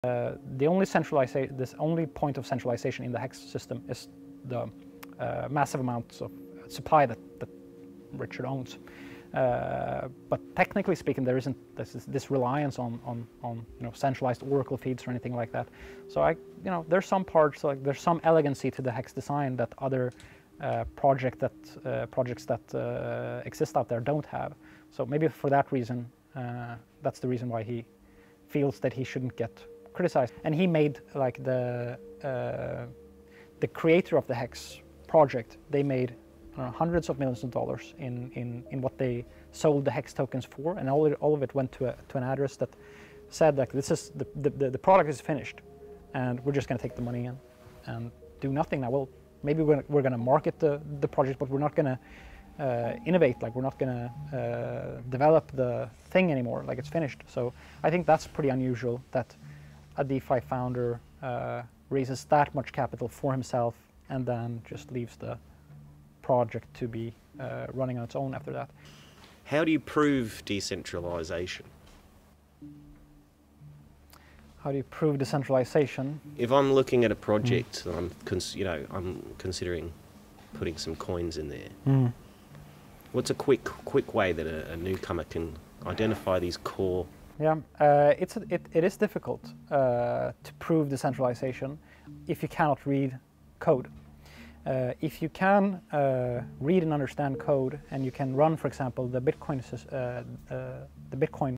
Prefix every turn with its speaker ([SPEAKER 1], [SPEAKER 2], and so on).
[SPEAKER 1] The only point of centralization in the hex system is the massive amounts of supply that Richard owns. But technically speaking, there isn't this reliance on centralized Oracle feeds or anything like that. So there's some parts, like there's some elegancy to the hex design that other projects that exist out there don't have. So maybe for that reason, that's the reason why he feels that he shouldn't get criticized. And he made, like, the creator of the hex project, they made hundreds of millions of dollars in what they sold the hex tokens for, and all of it went to an address that said, like, this is the product is finished, and we're just going to take the money and do nothing now. Well, maybe we're going to market the project, but we're not going to innovate. Like, we're not going to develop the thing anymore. Like, it's finished. So I think that's pretty unusual that a DeFi founder raises that much capital for himself and then just leaves the project to be running on its own after that.
[SPEAKER 2] How do you prove decentralization?
[SPEAKER 1] How do you prove decentralization?
[SPEAKER 2] If I'm looking at a project, I'm considering putting some coins in there. What's a quick way that a newcomer can identify these core?
[SPEAKER 1] Yeah, it is difficult to prove decentralization if you cannot read code. If you can read and understand code, and you can run, for example, the Bitcoin